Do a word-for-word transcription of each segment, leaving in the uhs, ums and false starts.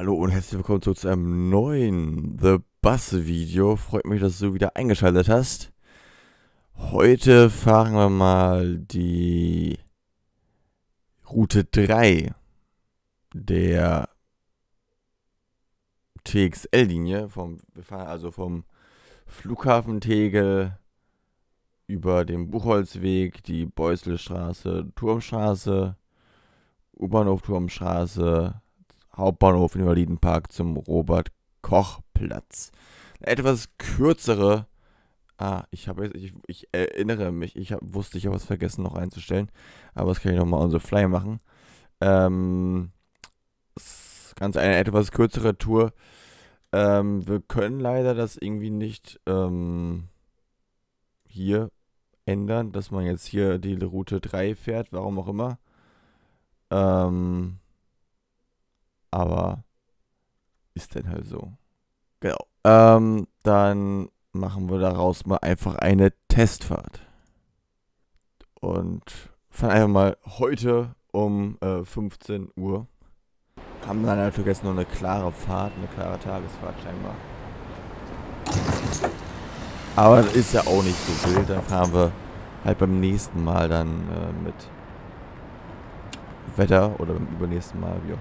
Hallo und herzlich willkommen zu einem neuen The Bus Video. Freut mich, dass du wieder eingeschaltet hast. Heute fahren wir mal die Route drei der T X L-Linie. Vom, wir fahren also vom Flughafen Tegel über den Buchholzweg, die Beuselstraße, Turmstraße, U-Bahnhof Turmstraße, Hauptbahnhof Invalidenpark zum Robert-Koch-Platz. Eine etwas kürzere. Ah, ich habe jetzt, ich, ich erinnere mich, ich hab, wusste, ich habe was vergessen noch einzustellen, aber das kann ich nochmal on the fly machen. Ähm, ist ganz eine etwas kürzere Tour. Ähm, wir können leider das irgendwie nicht ähm, hier ändern, dass man jetzt hier die Route drei fährt, warum auch immer. Ähm, aber ist denn halt so. Genau. Ähm, dann machen wir daraus mal einfach eine Testfahrt. Und fahren einfach mal heute um äh, fünfzehn Uhr. Haben dann natürlich jetzt nur eine klare Fahrt, eine klare Tagesfahrt scheinbar. Aber das ist ja auch nicht so wild. Dann fahren wir halt beim nächsten Mal dann äh, mit Wetter oder beim übernächsten Mal, wie auch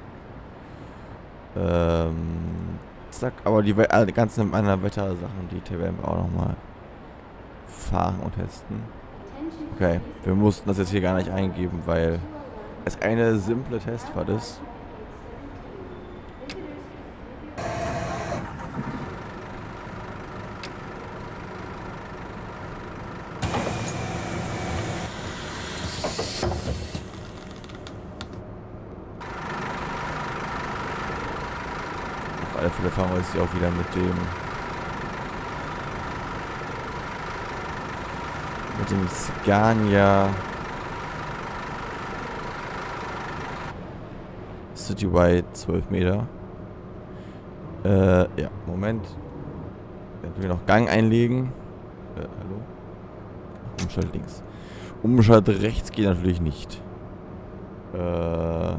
immer. Ähm, zack, aber die, We die ganzen anderen Wettersachen, die werden wir auch nochmal fahren und testen. Okay, wir mussten das jetzt hier gar nicht eingeben, weil es eine simple Testfahrt ist. Auf alle Fälle fahren wir jetzt hier auch wieder mit dem mit dem Scania Citywide zwölf Meter. Äh, ja, Moment. Dann wir noch Gang einlegen. Äh, hallo? Umschalt links. Umschalt rechts geht natürlich nicht. Äh.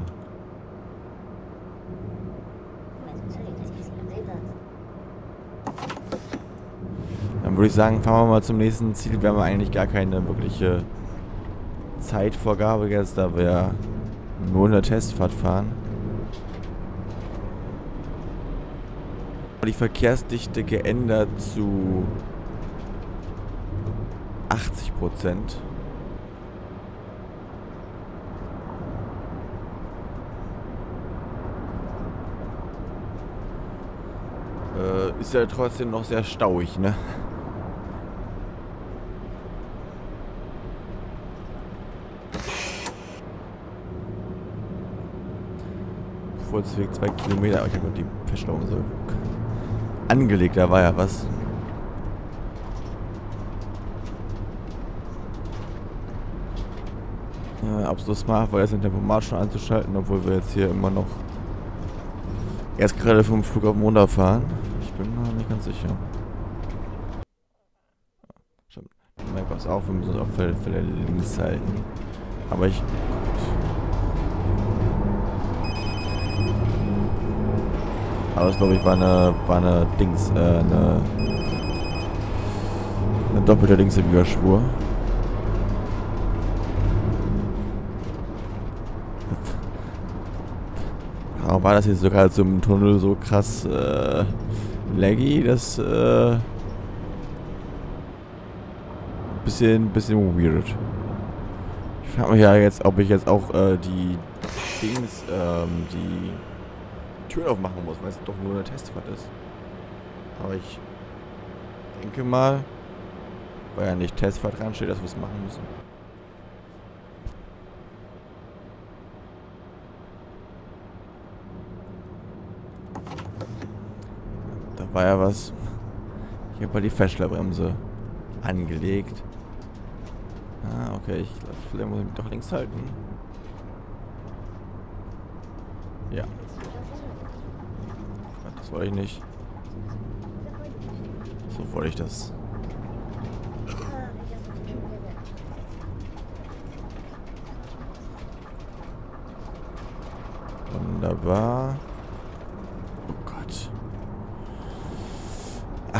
Dann würde ich sagen, fahren wir mal zum nächsten Ziel. Wir haben eigentlich gar keine wirkliche Zeitvorgabe jetzt, da wir nur eine Testfahrt fahren. Die Verkehrsdichte geändert zu achtzig Prozent. Äh, ist ja trotzdem noch sehr stauig, ne? Fußweg zwei Kilometer, aber ich habe die Feststellung so angelegt, da war ja was. Ja, absolut smart war jetzt den Tempomat schon anzuschalten, obwohl wir jetzt hier immer noch erst gerade vom Flughafen runterfahren. Ich bin mir nicht ganz sicher. Stimmt. Merk was auf, wir müssen uns auf Fälle links halten. Aber ich. Aber das glaube ich war eine, war eine Dings, äh, eine, eine doppelte Linksüberspur. Aber war das jetzt sogar so im Tunnel so krass äh, laggy, dass äh, bisschen, bisschen weird. Ich frage mich ja jetzt, ob ich jetzt auch äh, die Dings, ähm, die Türen aufmachen muss, weil es doch nur eine Testfahrt ist. Aber ich denke mal, weil ja nicht Testfahrt dran steht, dass wir es machen müssen. Da war ja was. Ich habe mal die Feststellbremse angelegt. Ah, okay, ich glaube, vielleicht muss ich mich doch links halten. Ja. Das wollte ich nicht. So wollte ich das. Wunderbar.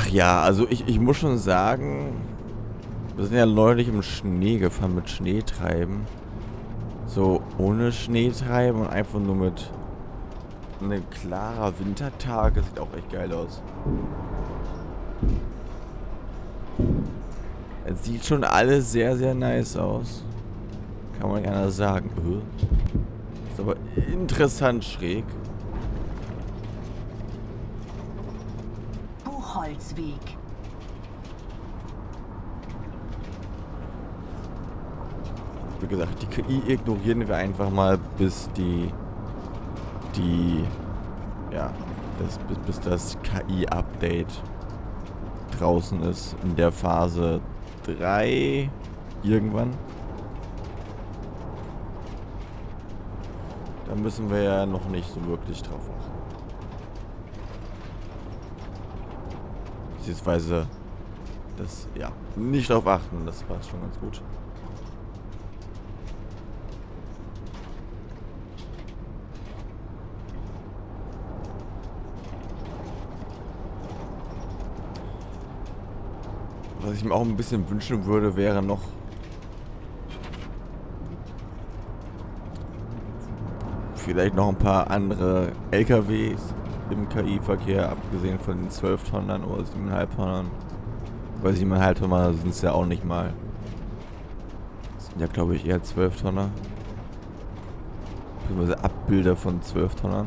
ja, also ich, ich muss schon sagen, wir sind ja neulich im Schnee gefahren mit Schneetreiben. So ohne Schneetreiben und einfach nur mit einem klarer Wintertag. Das sieht auch echt geil aus. Es sieht schon alles sehr, sehr nice aus. Kann man gerne sagen. Ist aber interessant schräg. Buchholzweg. Wie gesagt, die K I ignorieren wir einfach mal, bis die, die, ja, das, bis, bis das K I-Update draußen ist, in der Phase drei irgendwann. Da müssen wir ja noch nicht so wirklich drauf achten. Beziehungsweise, das, ja, nicht drauf achten, das passt schon ganz gut. Was ich mir auch ein bisschen wünschen würde, wäre noch vielleicht noch ein paar andere L K Ws im K I-Verkehr, abgesehen von den zwölf Tonnern oder sieben Komma fünf Tonnern. Weil sieben Komma fünf Tonner sind es ja auch nicht mal. Das sind ja, glaube ich, eher zwölf Tonner. Beziehungsweise Abbilder von zwölf Tonnern.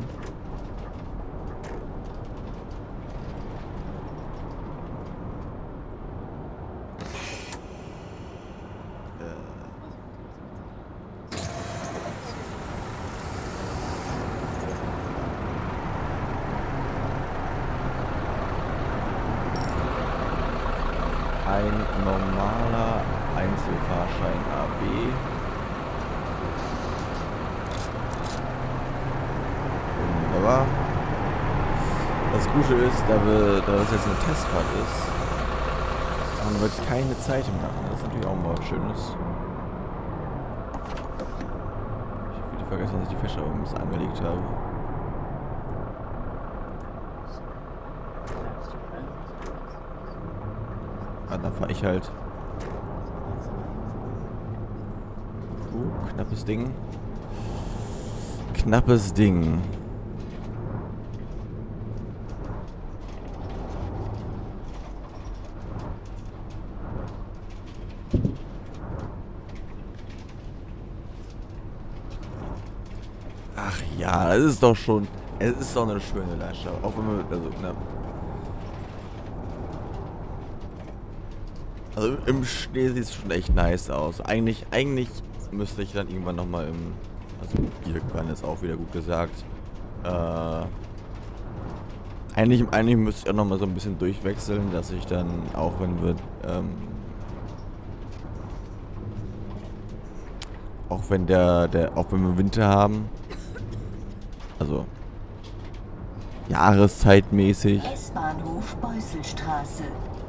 Ein normaler Einzelfahrschein A B. Wunderbar. Das Gute ist, da, wir, da das jetzt eine Testfahrt ist, man wird keine Zeit machen. Das ist natürlich auch mal was Schönes. Ich habe wieder vergessen, dass ich die Fächer ein bisschen angelegt habe. Ah, dann fahre ich halt. Uh, knappes Ding. Knappes Ding. Ach ja, es ist doch schon. Es ist doch eine schöne Landschaft. Auch wenn wir. Also, ne. Also im Schnee sieht es schon echt nice aus. Eigentlich, eigentlich müsste ich dann irgendwann nochmal im... Also irgendwann ist auch wieder gut gesagt. Äh, eigentlich, eigentlich müsste ich auch nochmal so ein bisschen durchwechseln, dass ich dann, auch wenn wir... Ähm, auch wenn der, der... Auch wenn wir Winter haben. Also... Jahreszeitmäßig. S-Bahnhof Beusselstraße.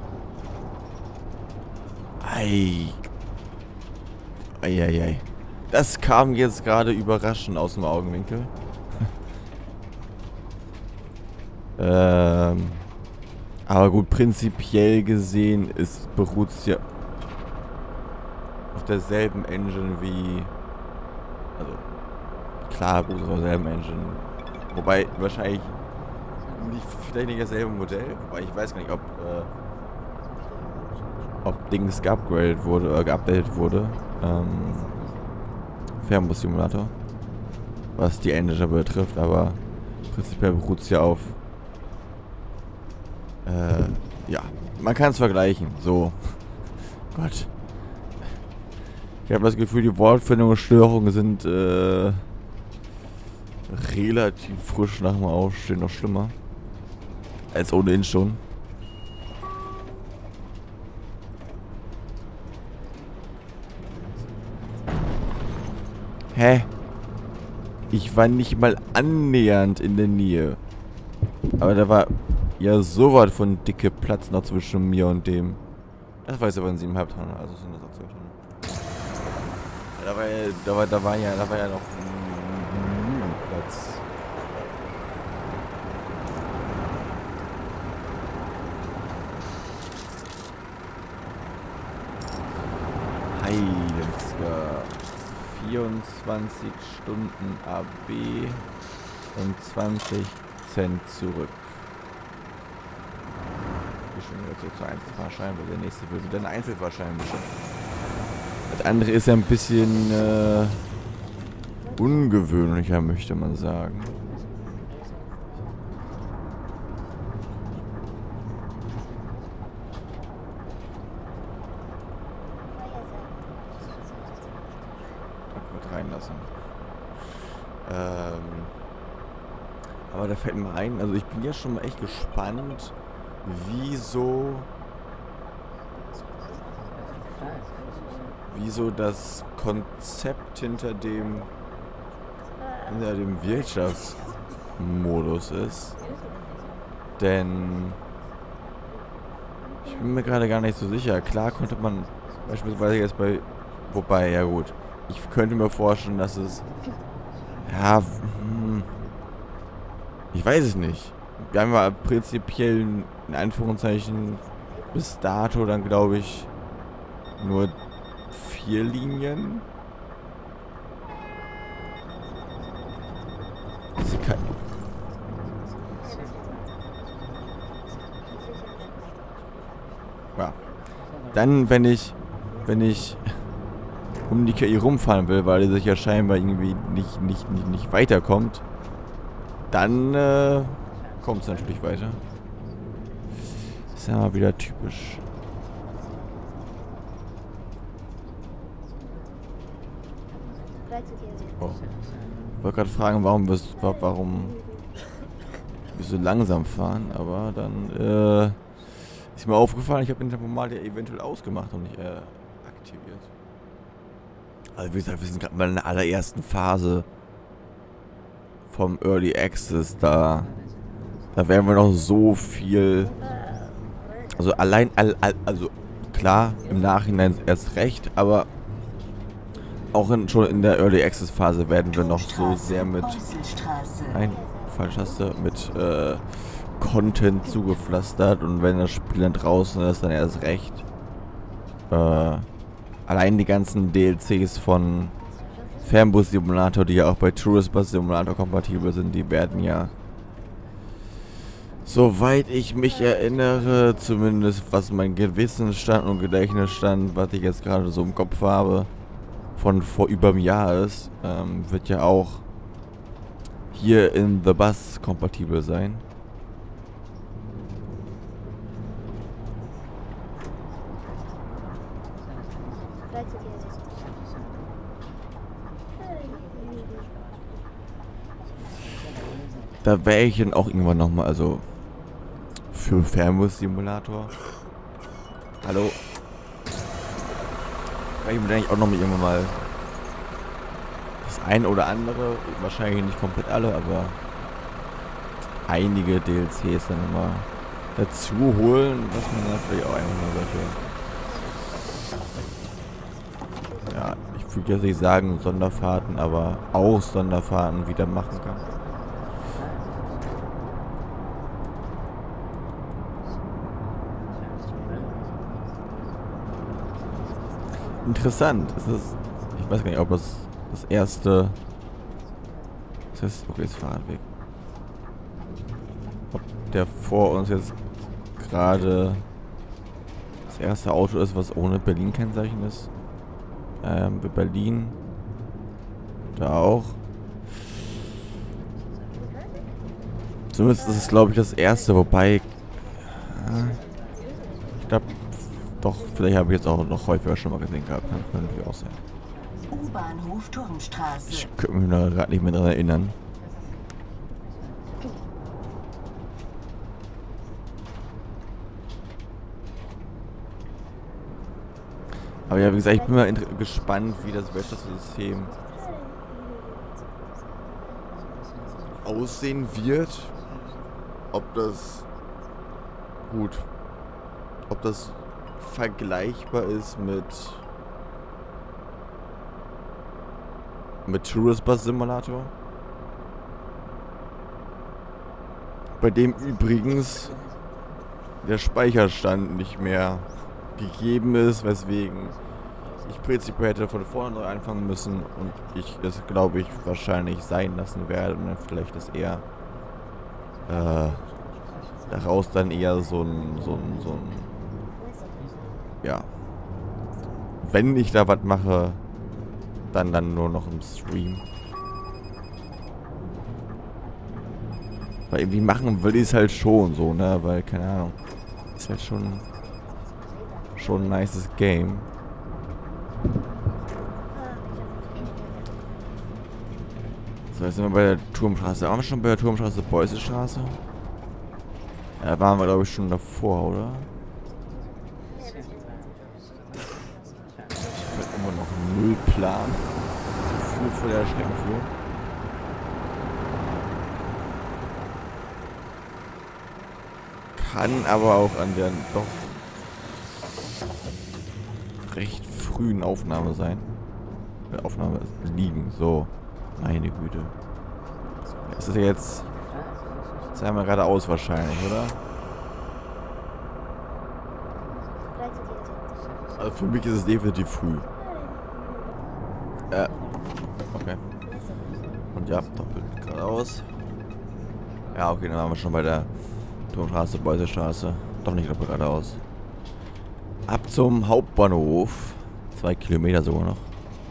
Ei. Eieiei. Das kam jetzt gerade überraschend aus dem Augenwinkel. ähm, aber gut, prinzipiell gesehen ist beruht es ja auf derselben Engine wie... Also, klar beruht es auf derselben Engine. Wobei wahrscheinlich nicht, vielleicht nicht dasselbe Modell. Wobei ich weiß gar nicht, ob... Äh, ob Dings geupgradet wurde, oder geupdatet wurde. Ähm, Fernbus-Simulator. Was die Engine betrifft, aber prinzipiell beruht es ja auf. Äh, ja. Man kann es vergleichen. So. Gott. Ich habe das Gefühl, die Wortfindungsstörungen sind äh, relativ frisch nach dem Aufstehen noch schlimmer. Als ohnehin schon. Hä? Ich war nicht mal annähernd in der Nähe. Aber da war ja so weit von dicke Platz noch zwischen mir und dem. Das war jetzt aber ein sieben Komma fünf Tonnen, also sind das auch zwölf Tonnen. Da war ja, da war, da war ja, da war ja noch genügend Platz. Heidensker. vierundzwanzig Stunden A B und zwanzig Cent zurück. Ich schon wieder zurück zur Einzelfahrschein, weil der nächste will wieder einen Einzelfahrschein bestimmt. Das andere ist ja ein bisschen äh, ungewöhnlicher, möchte man sagen. Reinlassen. Ähm, aber da fällt mir ein, also ich bin ja schon mal echt gespannt, wieso wieso das Konzept hinter dem hinter dem Wirtschaftsmodus ist. Denn ich bin mir gerade gar nicht so sicher. Klar konnte man beispielsweise jetzt bei, wobei, ja gut, ich könnte mir vorstellen, dass es, ja, hm, ich weiß es nicht. Wir haben ja prinzipiell, in Anführungszeichen, bis dato dann, glaube ich, nur vier Linien. Sie kann ja. Dann, wenn ich, wenn ich um die K I rumfahren will, weil er sich ja scheinbar irgendwie nicht, nicht, nicht, nicht weiterkommt, dann äh, kommt es natürlich weiter. Ist ja mal wieder typisch. Oh. Ich wollte gerade fragen, warum wir warum wir so langsam fahren, aber dann äh, ist mir aufgefallen, ich habe den Tempomat ja eventuell ausgemacht und nicht äh, aktiviert. Also wie gesagt, wir sind gerade mal in der allerersten Phase vom Early Access, da da werden wir noch so viel, also allein, all, all, also klar, im Nachhinein erst recht, aber auch in, schon in der Early Access Phase werden wir noch so sehr mit, nein, falsch hast du, mit äh, Content zugepflastert, und wenn das Spiel dann draußen ist, dann erst recht. Äh, allein die ganzen D L Cs von Fernbus Simulator, die ja auch bei Tourist Bus Simulator kompatibel sind, die werden ja, soweit ich mich erinnere, zumindest was mein Gewissensstand und Gedächtnisstand, was ich jetzt gerade so im Kopf habe, von vor über einem Jahr ist, ähm, wird ja auch hier in The Bus kompatibel sein. Da wäre ich dann auch irgendwann nochmal, also für Fernbus Simulator. Hallo. Weil ich mir eigentlich auch noch mit irgendwann mal das ein oder andere, wahrscheinlich nicht komplett alle, aber einige D L Cs dann immer dazu holen, was man natürlich auch einfach mal solche, ja, ich würde jetzt nicht sagen Sonderfahrten, aber auch Sonderfahrten wieder machen kann. Interessant. Es ist, ich weiß gar nicht, ob das das erste, das heißt, okay, ist Fahrradweg. Ob der vor uns jetzt gerade das erste Auto ist, was ohne Berlin-Kennzeichen ist. Ähm, Berlin. Da auch. Zumindest ist es, glaube ich, das erste, wobei, ja, ich glaube, doch, vielleicht habe ich jetzt auch noch häufiger schon mal gesehen gehabt. Kann natürlich auch sein. U-Bahnhof Turmstraße. Ich könnte mich da gerade nicht mehr dran erinnern. Aber ja, wie gesagt, ich bin mal gespannt, wie das Wirtschaftssystem aussehen wird. Ob das gut, ob das vergleichbar ist mit mit Tourist Bus Simulator, bei dem übrigens der Speicherstand nicht mehr gegeben ist, weswegen ich prinzipiell hätte von vorne neu anfangen müssen und ich es, glaube ich, wahrscheinlich sein lassen werde und dann vielleicht ist eher äh, daraus dann eher so ein, so ein, so ein, ja, wenn ich da was mache, dann dann nur noch im Stream. Weil irgendwie machen will ich es halt schon so, ne, weil, keine Ahnung, ist halt schon, schon ein nices Game. So, jetzt sind wir bei der Turmstraße. Waren wir schon bei der Turmstraße, Beussestraße? Ja, da waren wir, glaube ich, schon davor, oder? Ich habe immer noch null Plan. Viel vor der Streckenführung. Kann aber auch an der doch recht frühen Aufnahme sein. Der Aufnahme liegen, so. Meine Güte. Das ist ja jetzt. Jetzt haben wir geradeaus wahrscheinlich, oder? Also für mich ist es definitiv früh. Äh. Okay. Und ja, doppelt geradeaus. Ja, okay, dann waren wir schon bei der Turmstraße, Beussestraße. Doch nicht doppelt geradeaus. Ab zum Hauptbahnhof. Zwei Kilometer sogar noch.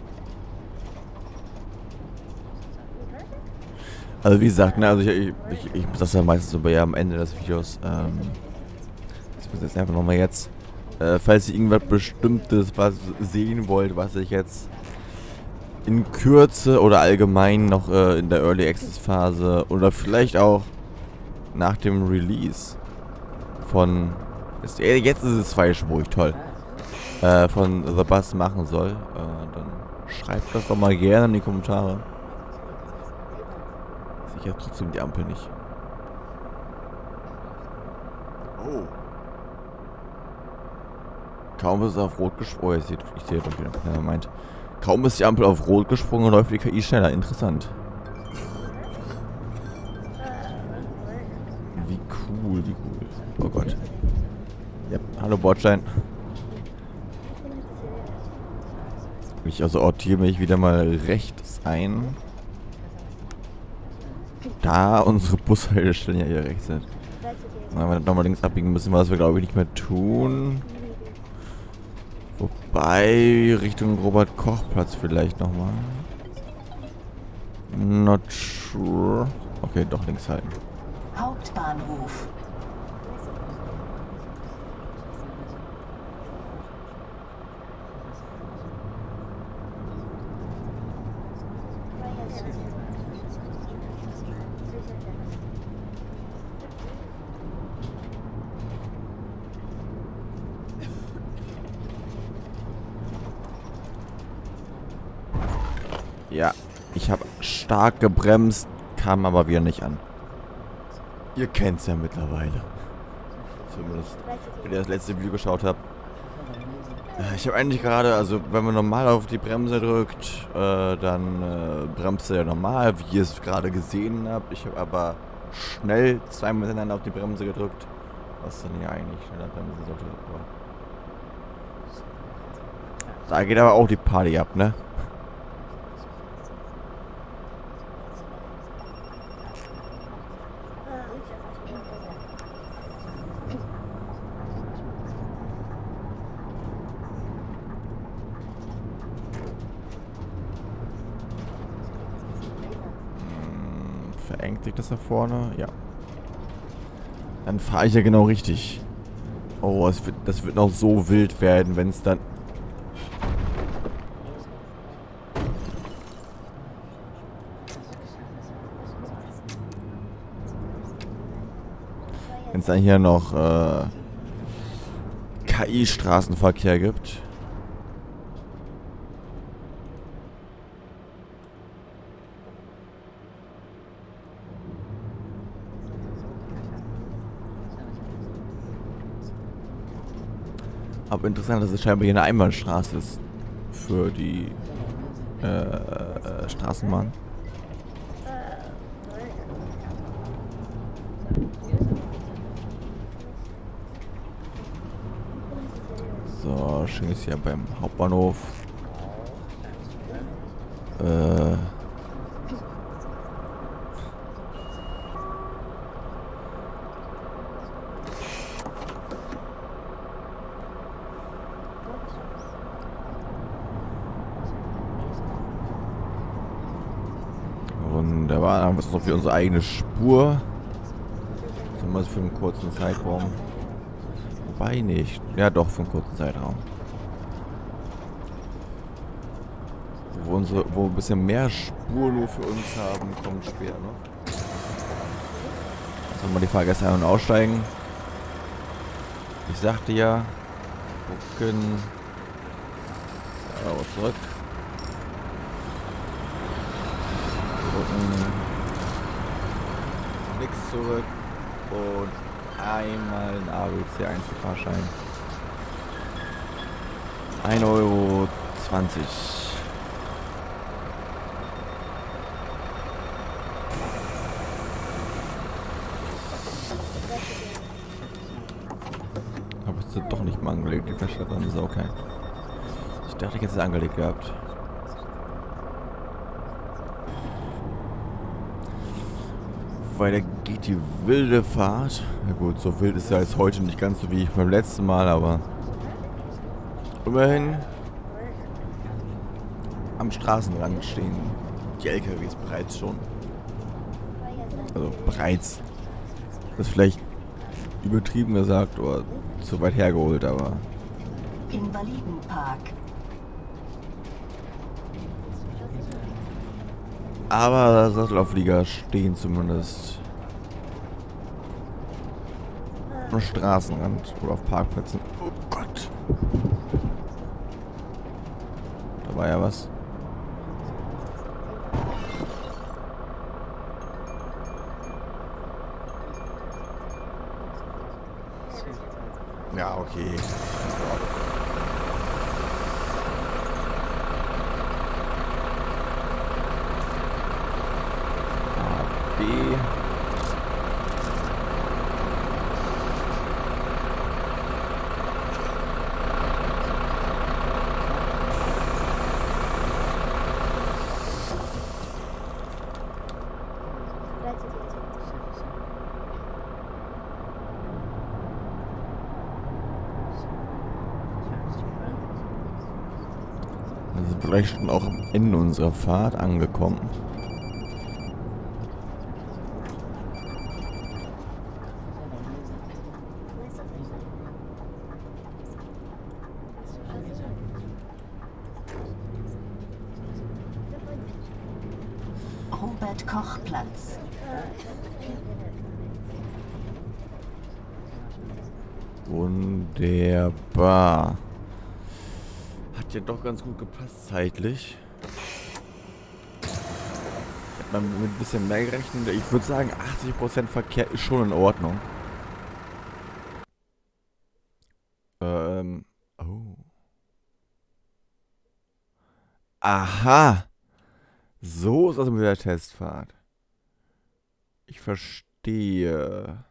Also wie gesagt, ne, also ich, ich, ich, ich muss das ja meistens so bei am Ende des Videos. Ähm, ich muss jetzt einfach nochmal jetzt, äh, falls ihr irgendwas Bestimmtes was sehen wollt, was ich jetzt in Kürze oder allgemein noch äh, in der Early Access Phase oder vielleicht auch nach dem Release von, ist, äh, jetzt ist es zweispurig, toll, äh, von The Bus machen soll, äh, dann schreibt das doch mal gerne in die Kommentare. Ich habe trotzdem die Ampel nicht. Oh. Kaum ist es auf Rot gesprungen. Oh, ich sehe ich seh doch wieder. Ja, meint. Kaum ist die Ampel auf Rot gesprungen, läuft die K I schneller. Interessant. Wie cool, wie cool. Oh Gott. Ja, hallo Bordstein. Ich also ortiere mich wieder mal rechts ein. Da unsere Bushaltestellen ja hier rechts sind. Wenn wir nochmal links abbiegen müssen, was wir glaube ich nicht mehr tun. Wobei, Richtung Robert-Koch-Platz vielleicht nochmal. Not sure. Okay, doch links halten. Hauptbahnhof. Ja, ich habe stark gebremst, kam aber wieder nicht an. Ihr kennt's ja mittlerweile. Zumindest, wenn ihr das letzte Video geschaut habt. Ich habe eigentlich gerade, also wenn man normal auf die Bremse drückt, äh, dann äh, bremst er ja normal, wie ihr es gerade gesehen habt. Ich habe aber schnell zweimal miteinander auf die Bremse gedrückt, was dann ja eigentlich schneller bremsen sollte. Aber da geht aber auch die Party ab, ne? Verengt sich das da vorne? Ja. Dann fahre ich ja genau richtig. Oh, es wird, das wird noch so wild werden, wenn es dann... Wenn es dann hier noch äh, K I-Straßenverkehr gibt. Aber interessant, dass es scheinbar hier eine Einbahnstraße ist für die äh, Straßenbahn. So, schön ist hier beim Hauptbahnhof. Äh. Wunderbar, dann haben wir noch für unsere eigene Spur. Zumindest für einen kurzen Zeitraum. Wobei nicht. Ja doch, für einen kurzen Zeitraum. Wo, unsere, wo wir ein bisschen mehr Spur nur für uns haben, kommt später noch. Sollen wir die Fahrgäste ein- und aussteigen? Ich sagte ja, gucken. So, zurück. Gucken. Nix zurück. Und einmal ein A B C Einzelfahrschein. ein Euro zwanzig. Aber es ist doch nicht mal angelegt, die Festplatte ist okay. Ich dachte, ich hätte es angelegt gehabt. Weiter geht die wilde Fahrt. Na gut, so wild ist ja jetzt heute nicht ganz so wie beim letzten Mal, aber immerhin am Straßenrand stehen die L K Ws bereits schon. Also bereits. Das ist vielleicht übertrieben gesagt oder zu weit hergeholt, aber Invalidenpark. Aber Sattelauflieger stehen zumindest am Straßenrand oder auf Parkplätzen. Oh Gott. Da war ja was. Ja, okay. B. Wir sind vielleicht schon auch am Ende unserer Fahrt angekommen. Robert-Koch-Platz. Wunderbar. Hat ja doch ganz gut gepasst zeitlich. Hat man mit ein bisschen mehr gerechnet. Ich würde sagen, achtzig Prozent Verkehr ist schon in Ordnung. Ähm. Oh. Aha. So ist das mit der Testfahrt. Ich verstehe.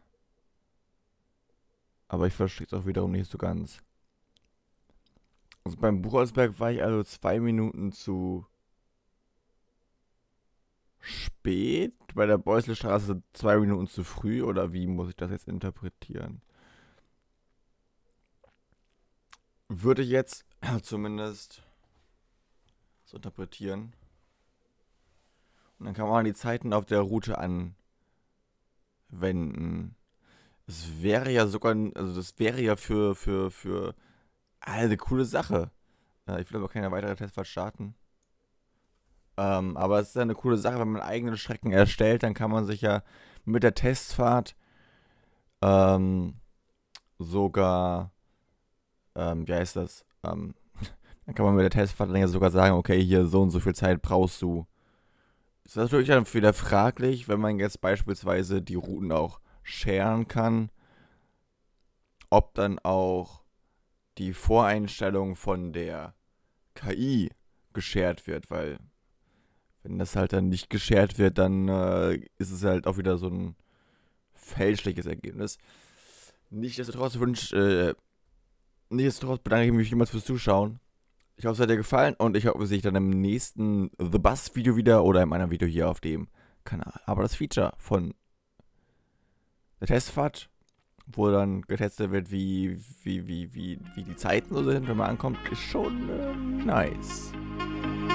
Aber ich verstehe es auch wiederum nicht so ganz. Also beim Buchholzberg war ich also zwei Minuten zu spät. Bei der Beuselstraße zwei Minuten zu früh. Oder wie muss ich das jetzt interpretieren? Würde ich jetzt zumindest so interpretieren. Und dann kann man die Zeiten auf der Route anwenden. Es wäre ja sogar, also das wäre ja für, für, für eine coole Sache. Äh, ich will aber keine weitere Testfahrt starten. Ähm, aber es ist ja eine coole Sache, wenn man eigene Strecken erstellt, dann kann man sich ja mit der Testfahrt ähm, sogar, ähm, wie heißt das? Ähm, dann kann man mit der Testfahrt dann ja sogar sagen, okay, hier so und so viel Zeit brauchst du. Das ist natürlich dann wieder fraglich, wenn man jetzt beispielsweise die Routen auch sharen kann, ob dann auch die Voreinstellung von der K I geshared wird, weil wenn das halt dann nicht geshared wird, dann äh, ist es halt auch wieder so ein fälschliches Ergebnis. Nichtsdestotrotz wünsche äh, nichtsdestotrotz bedanke ich mich vielmals fürs Zuschauen. Ich hoffe, es hat dir gefallen und ich hoffe, es sehe ich dann im nächsten The Buzz Video wieder oder in meinem Video hier auf dem Kanal. Aber das Feature von der Testfahrt, wo dann getestet wird, wie, wie, wie, wie, wie die Zeiten so sind, wenn man ankommt, ist schon äh, nice.